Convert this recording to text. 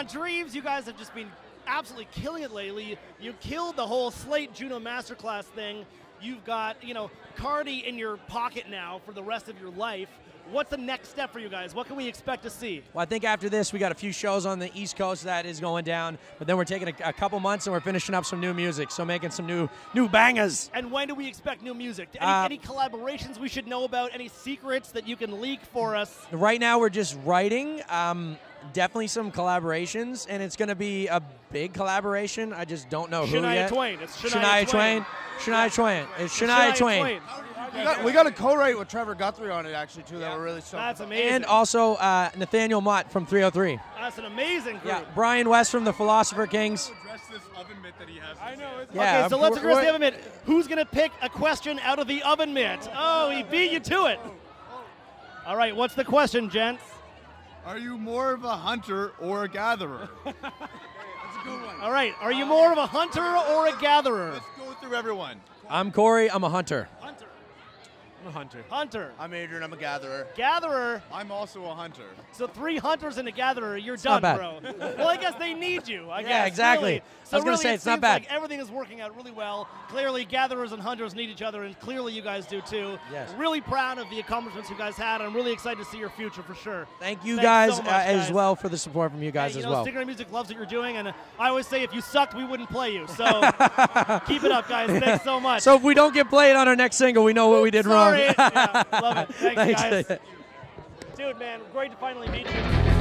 Dreams, you guys have just been absolutely killing it lately. You killed the whole Slate Juno Masterclass thing. You've got, Cardi in your pocket now for the rest of your life. What's the next step for you guys? What can we expect to see? Well, I think after this, we got a few shows on the East Coast that is going down, but then we're taking a couple months and we're finishing up some new music, so making some new bangers. And when do we expect new music? Any collaborations we should know about? Any secrets that you can leak for us? Right now, we're just writing. Definitely some collaborations, and it's going to be a big collaboration. I just don't know who yet. Twain. It's Shania Twain. Shania Twain. It's Shania Twain. We got a co-write with Trevor Guthrie on it, actually, too, that we're really stoked. That's amazing. And also Nathaniel Mott from 303. That's an amazing group. Yeah, Brian West from the Philosopher Kings. Address this oven mitt that he has. I know. Yeah, okay, so let's address the oven mitt. Who's going to pick a question out of the oven mitt? Oh, he beat you to it. All right, what's the question, gents? Are you more of a hunter or a gatherer? That's a good one. All right, are you more of a hunter or a gatherer? Let's go through everyone. I'm Corey. I'm a hunter. Hunter. I'm a hunter. Hunter. I'm Adrian. I'm a gatherer. Gatherer. I'm also a hunter. So 3 hunters and a gatherer, you're not done, bad. bro. Well, I guess they need you. I guess. Yeah, exactly. Really. So I was going really, to say, it it's not seems bad. like everything is working out really well. Clearly, gatherers and hunters need each other, and clearly you guys do too. Yes. Really proud of the accomplishments you guys had. I'm really excited to see your future for sure. Thank you Thanks guys, so much, guys as well for the support from you guys hey, as well. Stinger Music loves what you're doing, and I always say if you sucked, we wouldn't play you. So keep it up, guys. Thanks so much. So if we don't get played on our next single, we know what we did Sorry. wrong. Yeah, love it. Thanks, Thanks. guys. Dude, man, great to finally meet you.